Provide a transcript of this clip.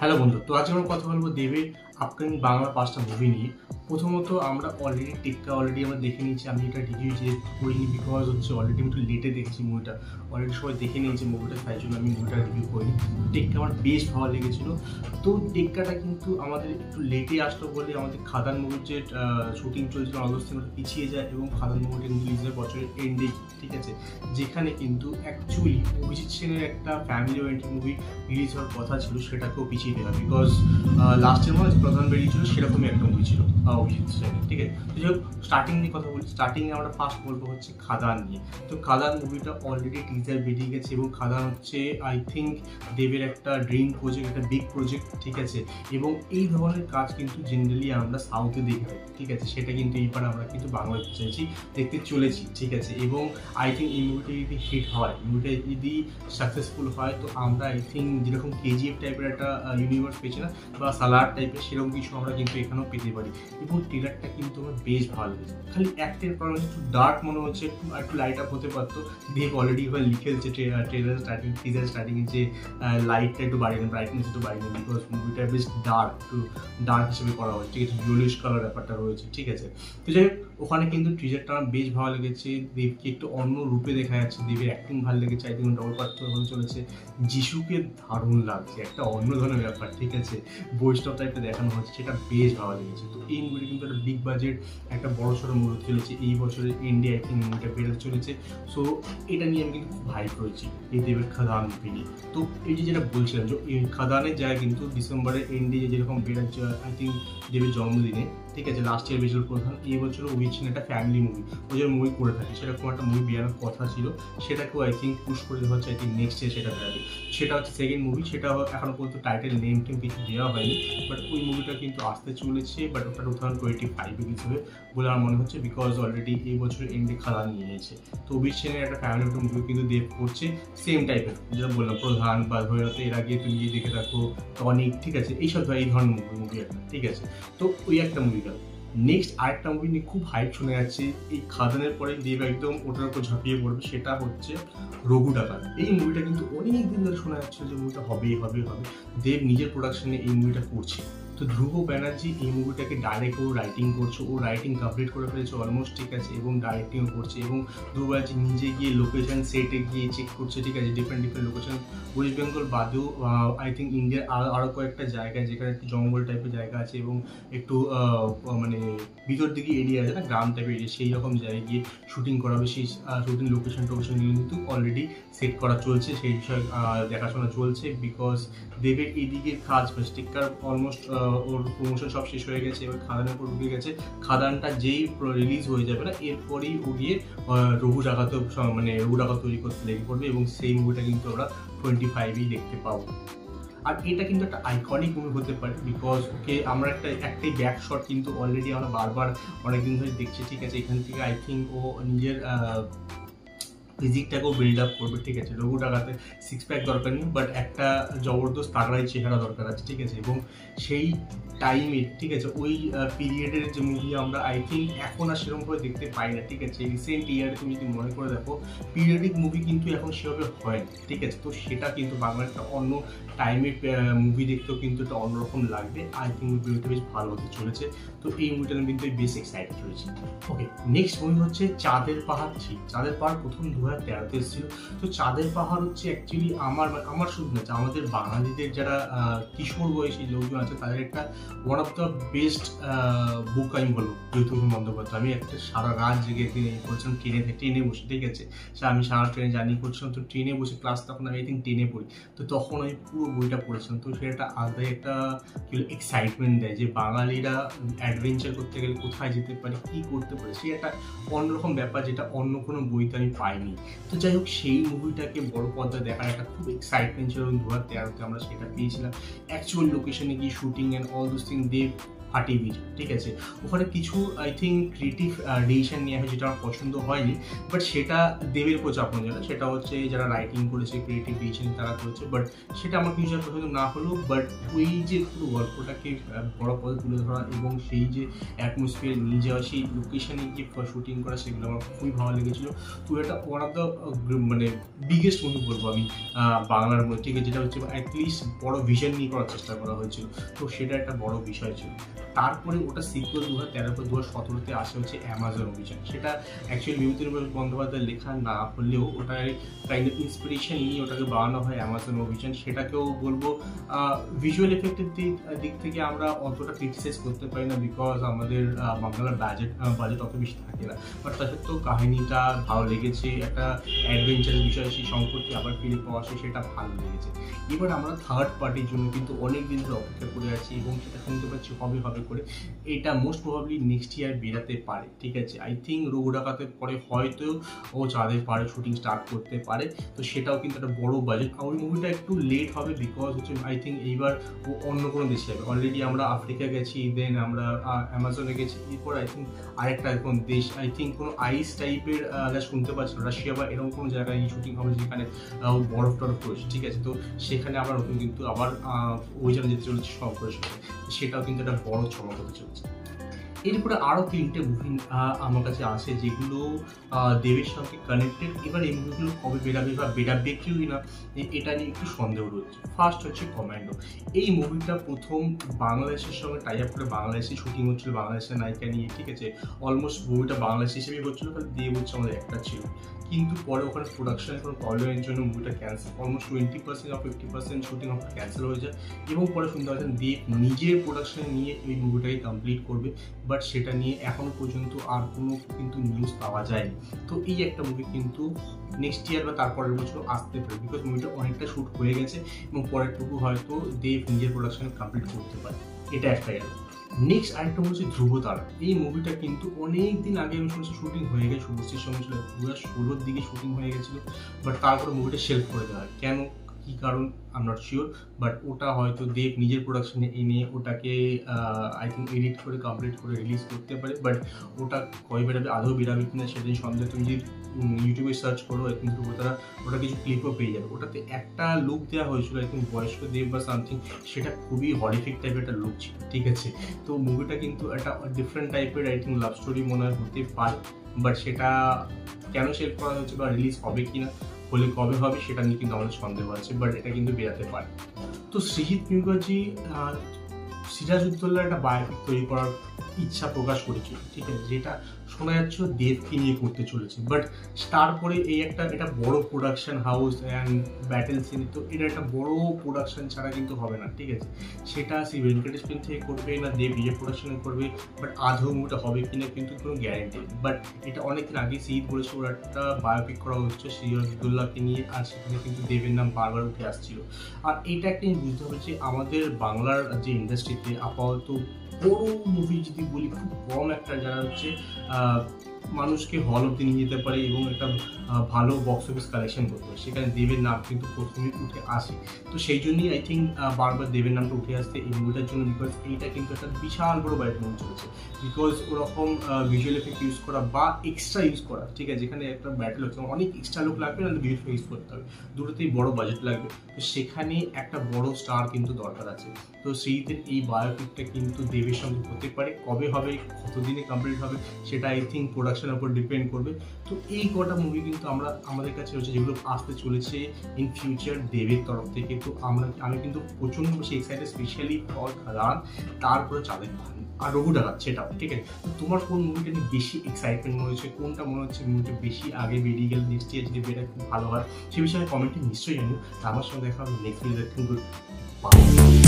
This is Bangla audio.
হ্যালো বন্ধু, তো আজকে আমরা কথা বলবো দেবের আপকামিং বাংলা 5টা মুভি নিয়ে। প্রথমত আমরা অলরেডি টেক্কা আমরা দেখে নিয়েছি। আমি এটা রিভিউ যে করিনি বিকজ হচ্ছে অলরেডি আমি একটু লেটে দেখেছি মুভিটা, অলরেডি সবাই দেখে নিয়েছে মুভিটা, তাই জন্য আমি মুভিটা রিভিউ করিনি। টেক্কা আমার বেশ ভালো লেগেছিলো। তো টেক্কাটা কিন্তু আমাদের একটু লেটে আসলো বলে আমাদের খাদান মুভির যে শুটিং চলছিল অবশ্যই ওটা পিছিয়ে যায় এবং খাদান মুভিটা কিন্তু রিলিজ হয় বছরের এন্ডে, ঠিক আছে, যেখানে কিন্তু অ্যাকচুয়ালি অভিজিৎ সেনের একটা ফ্যামিলি ওরিয়েন্টেড মুভি রিলিজ হওয়ার কথা ছিল, সেটাকেও পিছিয়ে দেওয়া বিকজ লাস্টের মাস প্রধান বেরিয়েছিল সেরকমই একটা মুভি ছিল অভিজিৎ সেনের, ঠিক আছে। তো যাই হোক, স্টার্টিং নিয়ে কথা বলি। স্টার্টিংয়ে আমরা ফার্স্ট বলবো হচ্ছে খাদান নিয়ে। তো খাদান মুভিটা অলরেডি টিজার বেরিয়ে গেছে এবং খাদান হচ্ছে আই থিঙ্ক দেবের একটা ড্রিম প্রজেক্ট, একটা বিগ প্রজেক্ট, ঠিক আছে। এবং এই ধরনের কাজ কিন্তু জেনারেলি আমরা সাউথে দেখি, ঠিক আছে, সেটা কিন্তু এইবার আমরা কিন্তু বাংলায় দেখতে চলেছি, ঠিক আছে। এবং আই থিঙ্ক এই মুভিটা যদি হিট হয়, মুভিটা যদি সাকসেসফুল হয়, তো আমরা আই থিঙ্ক যেরকম কেজিএফ টাইপের একটা ইউনিভার্স পেয়েছি না, বা সালার টাইপের, সেরকম কিছু আমরা কিন্তু এখানেও পেতে পারি। এবং ট্রেলারটা কিন্তু আমার বেশ ভালো লেগেছে। খালি একটার প্রবলেম একটু ডার্ক মনে হচ্ছে, একটু লাইট আপ হতে পারতো। দেব অলরেডি এবার লিখে হচ্ছে ট্রেলার স্টার্টিং, টিজার স্টার্টিংয়ে যে লাইটটা একটু বাড়িয়ে দেন, ব্রাইটনেস একটু বাড়িয়ে দেন, বিকজ মুভিটা বেশ ডার্ক, একটু ডার্ক হিসেবে করা হয়েছে, ঠিক আছে, ইয়েলোইশ কালার ব্যাপারটা রয়েছে, ঠিক আছে। তো যাই হোক, ওখানে কিন্তু টিজারটা আমার বেশ ভালো লেগেছে। দেবকে একটু অন্য রূপে দেখা যাচ্ছে, দেবের অ্যাক্টিং ভালো লেগেছে। আই থিঙ্ক ডবল পার্ট হয়ে চলেছে। যিশুকে দারুণ লাগছে, একটা অন্য ধরনের ব্যাপার, ঠিক আছে, বৈষ্ণব টাইপে দেখানো হচ্ছে, সেটা বেশ ভালো লেগেছে। তো এই মুভিটা কিন্তু একটা বিগ বাজেট, একটা বড় সড়ো মুভি চলেছে এই বছরের এন্ডে, আই থিঙ্ক মুভিটা বেরোতে চলেছে। সো এটা নিয়ে আমি কিন্তু খুব হাইপ রয়েছি এই দেবের খাদান মুভি নিয়ে। তো এই যেটা বলছিলাম, যে এই খাদানের যায় কিন্তু ডিসেম্বরের এন্ডে যেরকম বেরোচ্ছে আই থিঙ্ক দেবের জন্মদিনে, ঠিক আছে, লাস্ট ইয়ার বেশির প্রধান, এই বছরও অভিজিৎ একটা ফ্যামিলি মুভি ও যে মুভি করে থাকে, সেরকম একটা মুভি বেরোনোর কথা ছিল, সেটাকেও আই থিঙ্ক পুশ করে দেওয়া হচ্ছে। আই থিঙ্ক নেক্সট ইয়ার সেটা বেরোবে। সেটা হচ্ছে সেকেন্ড মুভি, সেটা এখনো পর্যন্ত টাইটেল নেম টেম কিছু দেওয়া হয়নি, বাট ওই মুভিটা কিন্তু আসতে চলেছে, বাট ওটা 2025 কিছু হবে বলে আমার মনে হচ্ছে, বিকজ অলরেডি এই বছর এন্ডে খাদান নিয়ে নিয়েছে। তো অভিজিৎ সেনের একটা ফ্যামিলি মুভি কিন্তু দেব করছে সেম টাইপের, যেটা বললাম প্রধান বা ধৈর্য, এর আগে তুমি গিয়ে দেখে থাকো টনিক, ঠিক আছে, এইসব এই ধরনের মুভি একটা, ঠিক আছে। তো ওই একটা মুভি গেল। নেক্সট আরেকটা মুভি নিয়ে খুব হাইপ শোনা যাচ্ছে, এই খাদানের পরে দেব একদম ওটার উপর ঝাঁপিয়ে পড়বে, সেটা হচ্ছে রঘু ডাকাত। এই মুভিটা কিন্তু অনেক দিন ধরে শোনা যাচ্ছে যে মুভিটা হবেই হবে হবে। দেব নিজের প্রোডাকশনে এই মুভিটা করছে। তো ধ্রুব ব্যানার্জি এই মুভিটাকে ডাইরেক্ট ও রাইটিং করছে, ও রাইটিং কমপ্লিট করে ফেলেছে অলমোস্ট, ঠিক আছে, এবং ডাইরেক্টিংও করছে। এবং ধ্রুব ব্যানার্জি নিজে গিয়ে লোকেশন সেটে গিয়ে চেক করছে, ঠিক আছে, ডিফারেন্ট লোকেশন ওয়েস্ট বেঙ্গল বাদেও আই থিঙ্ক ইন্ডিয়ার আরও কয়েকটা জায়গায়, যেখানে একটু জঙ্গল টাইপের জায়গা আছে এবং একটু মানে ভিতর দিকে এরিয়া আছে না, গ্রাম টাইপের এরিয়া, সেই রকম জায়গায় গিয়ে শুটিং করা হবে। সেই শুটিং লোকেশন টোকেশনগুলো কিন্তু অলরেডি সেট করা চলছে, সেই বিষয়ে দেখাশোনা চলছে। বিকজ দেবের এইদিকে কাজ টেক্কার অলমোস্ট ওর প্রমোশন সব শেষ হয়ে গেছে, এবার খাদানের উপর ঢুকে গেছে। খাদানটা যেই রিলিজ হয়ে যাবে না, এরপরেই ও গিয়ে রঘু ডাকাত তৈরি করতে লেগে পড়বে এবং সেই মুভিটা কিন্তু আমরা 25-এই দেখতে পাবো। আর এটা কিন্তু একটা আইকনিক মুভি হতে পারে, বিকজ ওকে আমরা একটাই ব্যাক শট কিন্তু অলরেডি আমরা বারবার অনেকদিন ধরে দেখছি, ঠিক আছে। এখান থেকে আই থিঙ্ক ও নিজের ফিজিকটাকেও বিল্ড আপ করবে, ঠিক আছে। রঘু ডাকাতে সিক্স প্যাক দরকার নেই, বাট একটা জবরদস্ত তাগড়াই চেহারা দরকার আছে, ঠিক আছে। এবং সেই টাইমে, ঠিক আছে, ওই পিরিয়ডের যে মুভি আমরা আই থিঙ্ক এখন আর সেরকমভাবে দেখতে পাই না, ঠিক আছে। রিসেন্ট ইয়ারে তুমি যদি মনে করে দেখো, পিরিয়ডিক মুভি কিন্তু এখন সেভাবে হয় না, ঠিক আছে। তো সেটা কিন্তু বাংলার একটা অন্য টাইমের মুভি দেখতেও কিন্তু একটা অন্যরকম লাগবে। আই থিঙ্ক মুভিটা বেশ ভালো হতে চলেছে। তো এই মুভিটা কিন্তু বেশ এক্সাইটেড রয়েছে। ওকে, নেক্সট মুভি হচ্ছে চাঁদের পাহাড় 3। চাঁদের পাহাড় প্রথম 2013-তে এসেছিল। তো চাঁদের পাহাড় হচ্ছে অ্যাকচুয়ালি আমার শুধু না, আমাদের বাঙালিদের যারা কিশোর বয়সী লোকজন আছে, তাদের একটা one of the best book আমি বলবো জ্যোতিষী বন্দ্যোপাধ্যায়। আমি একটা সারা রাত জেগে পড়ছিলাম ট্রেনে বসে, ঠিক আছে। আমি সারা ট্রেনে জার্নি করছিলাম, তো ট্রেনে বসে ক্লাস, তখন আমি আই থিঙ্ক 10-এ পড়ি। তো তখন আমি পুরো বইটা পড়েছিলাম। তো সেটা আলাদাই একটা এক্সাইটমেন্ট দেয় যে বাঙালিরা অ্যাডভেঞ্চার করতে গেলে কোথায় যেতে পারে, কী করতে পারে, সেই একটা অন্যরকম ব্যাপার, যেটা অন্য কোনো বইতে আমি পাইনি। তো যাই হোক, সেই মুভিটাকে বড় পর্দায় দেখার একটা খুব এক্সাইটমেন্ট ছিল। 2013-তে আমরা সেটা পেয়েছিলাম। অ্যাকচুয়াল লোকেশনে গিয়ে shooting and all those thing Dev ফাটি বিজয়, ঠিক আছে। ওখানে কিছু আই থিঙ্ক ক্রিয়েটিভ ডিসিশন নেওয়া হয় যেটা আমার পছন্দ হয়নি, বাট সেটা দেবের উপর চাপানো যায় না, সেটা হচ্ছে যারা রাইটিং করেছে ক্রিয়েটিভ ডিসিশন তারা করেছে, বাট সেটা আমার কিছু পছন্দ না হলেও বাট ওই যে পুরো গল্পটাকে বড় পদে তুলে ধরা এবং সেই যে অ্যাটমসফিয়ার নিয়ে যাওয়া, সেই লোকেশনে গিয়ে শুটিং করা, সেগুলো আমার খুবই ভালো লেগেছিলো। তো এটা ওয়ান অফ দ্য মানে বিগেস্ট মুভি বলবো আমি বাংলার মধ্যে, ঠিক আছে, যেটা হচ্ছে অ্যাটলিস্ট বড় ভিশন নিয়ে করার চেষ্টা করা হয়েছিল, তো সেটা একটা বড় বিষয় ছিল। তারপরে ওটা সিকুয়েল 2013 পর 2017-তে আসে হচ্ছে অ্যামাজন অভিযান। সেটা অ্যাকচুয়ালি বিভূতিভূষণ বন্দ্যোপাধ্যায়ের লেখা না হলেও ওটা কাইন্ড অফ ইন্সপিরেশন নিয়ে ওটাকে বানানো হয় অ্যামাজন অভিযান। সেটাকেও বলবো ভিজুয়াল এফেক্টের দিক থেকে আমরা অতটা ক্রিটিসাইজ করতে পারি না, বিকজ আমাদের বাংলার বাজেট অত বেশি থাকে না, বাট তার সত্ত্বেও কাহিনীটা ভালো লেগেছে, একটা অ্যাডভেঞ্চারের বিষয় সেই সম্পর্কে আবার ফিরে পাওয়া আসে, সেটা ভালো লেগেছে। এবার আমরা থার্ড পার্টির জন্য কিন্তু অনেক দিন ধরে অপেক্ষা করে আছি এবং সেটা শুনতে পাচ্ছি হবে করে এটা মোস্ট প্রবাবলি নেক্সট ইয়ার বেরাতে পারে, ঠিক আছে। আই থিঙ্ক রঘু ডাকাতের পরে হয়তো ও চাঁদের পাহাড়ে শুটিং স্টার্ট করতে পারে, তো সেটাও কিন্তু একটা বড় বাজেট। আর ওই মুভিটা একটু লেট হবে বিকজ হচ্ছে আই থিঙ্ক এইবার ও অন্য কোনো দেশে যাবে। অলরেডি আমরা আফ্রিকা গেছি, দেন আমরা অ্যামাজনে গেছি, এরপর আই থিঙ্ক আরেকটা এখন দেশ, আই থিঙ্ক কোনো আইস টাইপের শুনতে পাচ্ছি রাশিয়া বা এরকম কোনো জায়গায় শুটিং হবে যেখানে বরফ টরফ রয়েছে, ঠিক আছে। তো সেখানে আমরা নতুন কিন্তু আবার অভিযানে যেতে চলেছি শঙ্করের সাথে, সেটাও কিন্তু একটা বড় চমক হতে চলেছে। এরপরে আরও 3টে মুভি আমার কাছে আসে যেগুলো দেবের সঙ্গে কানেক্টেড। এবার এই মুভিগুলো কবে বেরাবে বা বেরাবে কেউ না এটা নিয়ে একটু সন্দেহ রয়েছে। ফার্স্ট হচ্ছে কমান্ডো। এই মুভিটা প্রথম বাংলাদেশের সঙ্গে টাই আপ করে বাংলাদেশে শুটিং হচ্ছিল, বাংলাদেশের নায়িকা নিয়ে, ঠিক আছে। অলমোস্ট মুভিটা বাংলাদেশ হিসেবেই হচ্ছিল, তাহলে দেব হচ্ছে আমাদের একটা ছিল, কিন্তু পরে ওখানে প্রোডাকশনের কোনো প্রবলেমের জন্য মুভিটা ক্যান্সেল, অলমোস্ট 20% বা 50% শুটিং অফ ক্যান্সেল হয়ে যায় এবং পরে শুনতে পাচ্ছেন দেব নিজের প্রোডাকশনে নিয়ে এই মুভিটাকে কমপ্লিট করবে, বাট সেটা নিয়ে এখনো পর্যন্ত আর কোনো কিন্তু নিউজ পাওয়া যায়নি। তো এই একটা মুভি কিন্তু নেক্সট ইয়ার বা তারপরের বছর আসতে পারে, বিকজ মুভিটা অনেকটা শ্যুট হয়ে গেছে এবং পরেরটুকু হয়তো দেব নিজের প্রোডাকশনে কমপ্লিট করতে পারে, এটা একটা গেল। নেক্সট আরেকটা হচ্ছে ধ্রুবতারা। এই মুভিটা কিন্তু অনেক দিন আগে আমি শুনেছি শুটিং হয়ে গেছে, শুভশ্রীর সঙ্গে ছিল 2016-র দিকে শুটিং হয়ে গেছিলো, বাট তারপরে মুভিটা শেলফ করে দেওয়া হয়। কেন, কী কারণ I am not sure, but ওটা হয়তো দেব নিজের প্রোডাকশনে এনে ওটাকে আই থিঙ্ক এডিট করে কমপ্লিট করে রিলিজ করতে পারে, বাট ওটা কয় বেরাবে আদৌ বেরাবে কিনা সেটাই সন্দেহ। তুমি যদি ইউটিউবে সার্চ করো আই থিঙ্ক ওটা কিছু ক্লিপও পেয়ে যাবে। ওটাতে একটা লুক দেওয়া হয়েছিল আই থিঙ্ক বয়স্ক দেব বা সামথিং, সেটা খুবই হরিফিক টাইপের একটা লুক ছিল, ঠিক আছে। তো মুভিটা কিন্তু একটা ডিফারেন্ট টাইপের আই থিঙ্ক লাভ স্টোরি মনে হয় হতে পারে, বাট সেটা কেন শেল করা হয়েছে বা রিলিজ হবে কিনা, হলে কবে হবে সেটা নিয়ে কিন্তু আমাদের সন্দেহ আছে, বাট এটা কিন্তু বেরাতে পারে। তো সৃজিত মুখার্জি সিরাজ-উদ-দৌল্লার একটা বায়োপিক তৈরি করার ইচ্ছা প্রকাশ করেছিল, ঠিক আছে, যেটা শোনা যাচ্ছে দেবকে নিয়ে করতে চলেছে, বাট তারপরে এটা বড় production house and battle scene, তো এটা একটা বড় প্রোডাকশন ছাড়া কিন্তু হবে না, ঠিক আছে। সেটা সেই ভেঙ্কটেশ ফিল্ম থেকে করবে না দেব নিজের প্রোডাকশনে করবে, বাট আদৌ মুভিটা হবে কিনা কিন্তু কোনো গ্যারেন্টি নেই। বাট এটা অনেকদিন আগে সিরিজ বলেছে ওরা একটা বায়োপিক করা হচ্ছে সিরাজ-উদ-দৌল্লাকে নিয়ে, আর সেখানে কিন্তু দেবের নাম বারবার উঠে আসছিল। আর এইটা একটা বুঝতে হবে যে আমাদের বাংলার যে ইন্ডাস্ট্রিতে আপাতত বড় মুভি যদি বলি খুব কম একটা যারা হচ্ছে মানুষকে হল অব্দি নিয়ে যেতে পারে এবং একটা ভালো বক্স অফিস কালেকশন করতে পারে, সেখানে দেবের নাম কিন্তু প্রথমে উঠে আসে। তো সেই জন্যই আই থিঙ্ক বারবার দেবের নামটা উঠে আসছে এই মুভিটার জন্য, বিকজ এইটা কিন্তু একটা বিশাল বড় বাজেট মুভি চলেছে, বিকজ ওরকম ভিজুয়াল এফেক্ট ইউজ করা বা এক্সট্রা ইউজ করা, ঠিক আছে, যেখানে একটা ব্যাটেল হচ্ছে অনেক এক্সট্রা লোক লাগবে না, ভিজুয়াল এফেক্ট ইউজ করতে হবে, দুটোতেই বড় বাজেট লাগবে, তো সেখানে একটা বড় স্টার কিন্তু দরকার আছে। তো সেইদের এই বায়োপিকটা কিন্তু দেবের সঙ্গে হতে পারে, কবে হবে কতদিনে কমপ্লিট হবে সেটা আই থিঙ্ক প্রোডাকশনের উপর ডিপেন্ড করবে। তো এই কটা মুভি কিন্তু আমাদের কাছে হচ্ছে যেগুলো আসতে চলেছে ইন ফিউচার দেবের তরফ থেকে। তো আমি কিন্তু প্রচণ্ড বেশি এক্সাইটেড, স্পেশালি ফর খাদান, তারপরে চাঁদের পাহাড় আর রঘু ডাকাত, সেটাও, ঠিক আছে। তো তোমার কোন মুভিটা নিয়ে বেশি এক্সাইটমেন্ট মনে হচ্ছে, কোনটা মনে হচ্ছে মুভিটা বেশি আগে বেরিয়ে গেলে নেক্সট ইয়ার যদি বেরোয় খুব ভালো হয়, সে বিষয়ে কমেন্টে নিশ্চয়ই জানিও। আমার সঙ্গে দেখা হবে নেক্সট ভিডিওতে।